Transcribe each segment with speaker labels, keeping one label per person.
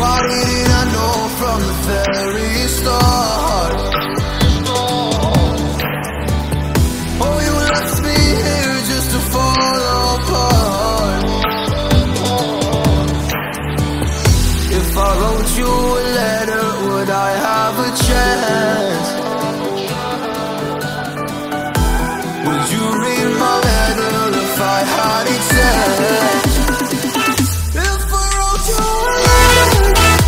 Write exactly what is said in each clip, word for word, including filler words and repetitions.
Speaker 1: Why didn't I know from the very start? Oh, you left me here just to fall apart. If I wrote you a letter, would I have a chance? Would you read my letter if I had it sent? If I wrote you a letter,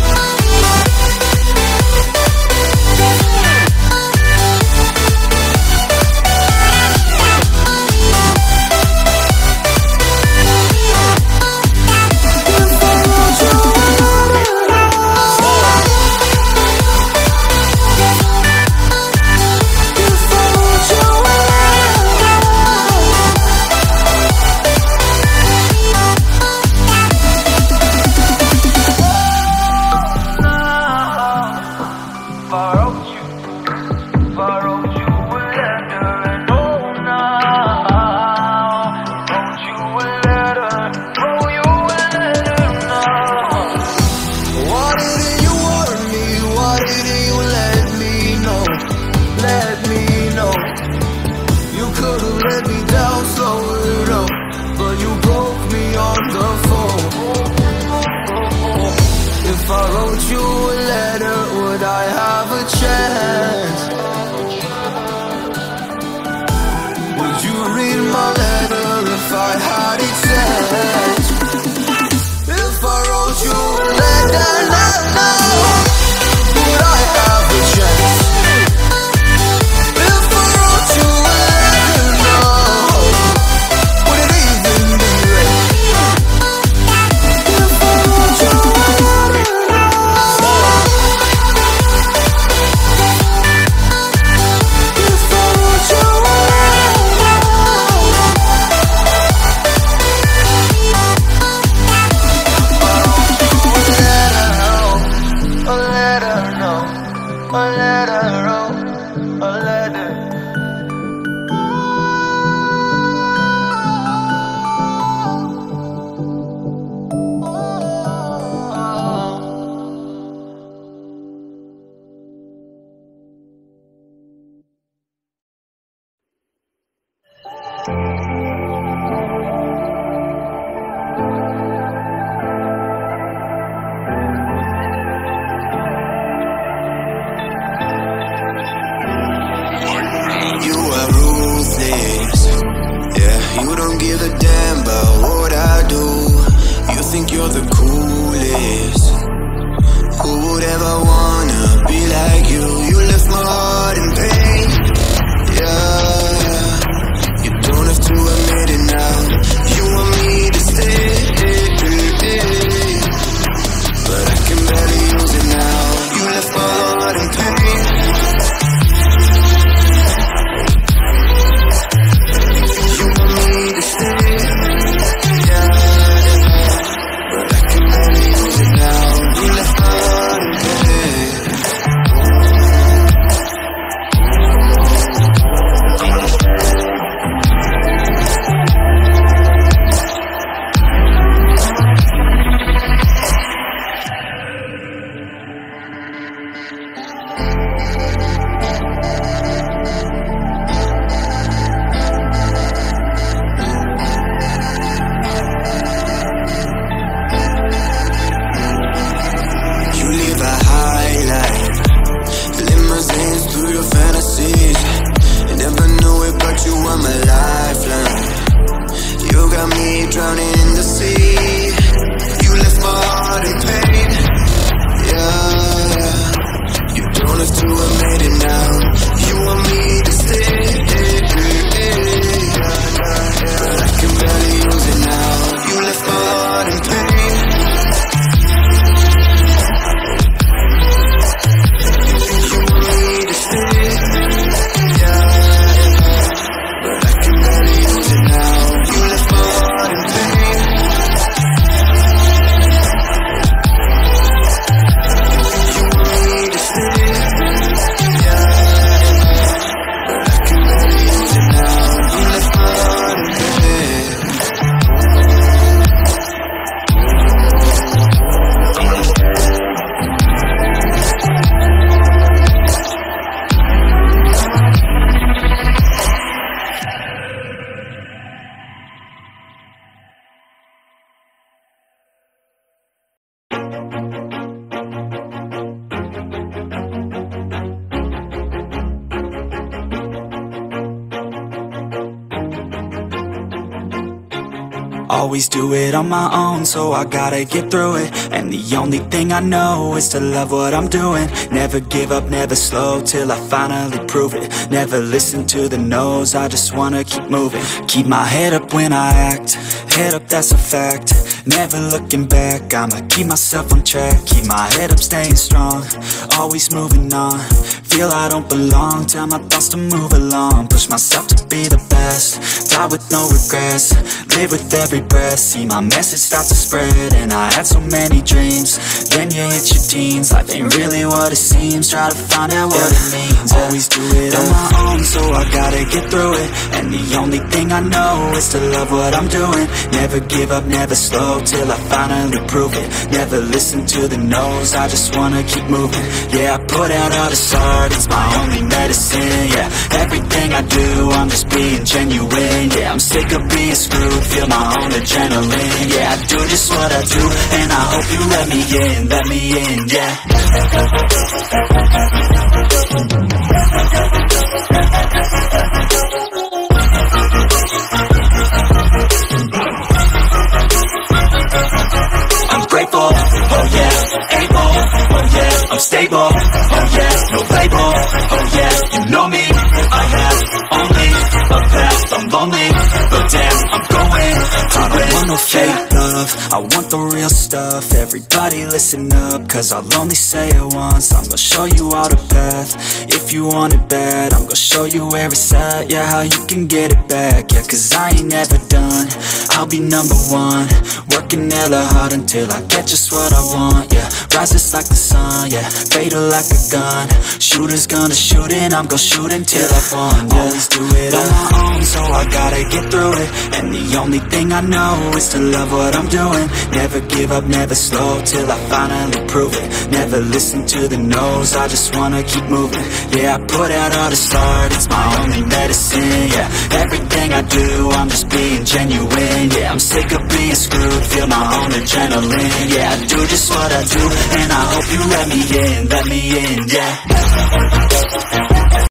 Speaker 1: if I wrote you a letter, would I have a chance? Would you read my letter if I had it sent? If I wrote you a letter now, would I have a chance? If I wrote you a letter now, would it even be read? If I wrote you a letter, I can
Speaker 2: Always do it on my own, so I gotta get through it. And the only thing I know is to love what I'm doing. Never give up, never slow, till I finally prove it. Never listen to the no's, I just wanna keep moving. Keep my head up when I act, head up, that's a fact. Never looking back, I'ma keep myself on track. Keep my head up, staying strong, always moving on. Feel I don't belong, tell my thoughts to move along. Push myself to be the best, die with no regrets. Live with every breath, see my message start to spread. And I had so many dreams, then you hit your teens. Life ain't really what it seems, try to find out what it means. Always do it on my own, so I gotta get through it. And the only thing I know is to love what I'm doing. Never give up, never slow, till I finally prove it. Never listen to the no's, I just wanna keep moving. Yeah, I put out all this art, it's my only medicine. Yeah, everything I do, I'm just being genuine. Yeah, I'm sick of being screwed, feel my own adrenaline. Yeah, I do just what I do, and I hope you let me in, let me in, yeah. I'm grateful, oh yeah, able, oh yeah, I'm stable, oh yeah, no label, oh yeah, you know me, I have only a past, I'm lonely, but damn, I'm going I don't want no fake love, I want the real stuff. Everybody listen up, cause I'll only say it once. I'm gonna show you all the path, if you want it bad. I'm gonna show you where it's at, yeah, how you can get it back. Yeah, cause I ain't never done, I'll be number one. Working hella hard until I get just what I want, yeah. Rises like the sun, yeah, fatal like a gun. Shooters gonna shoot and I'm gonna shoot until I won, yeah. Always do it on my own, so I gotta get through it. And the only thing I know is to love what I'm doing. Never give up, never slow, till I finally prove it. Never listen to the no's, I just wanna keep moving. Yeah, I put out all this art, it's my only medicine. Yeah, everything I do, I'm just being genuine. Yeah, I'm sick of being screwed, feel my own adrenaline. Yeah, I do just what I do, and I hope you let me in, let me in, yeah.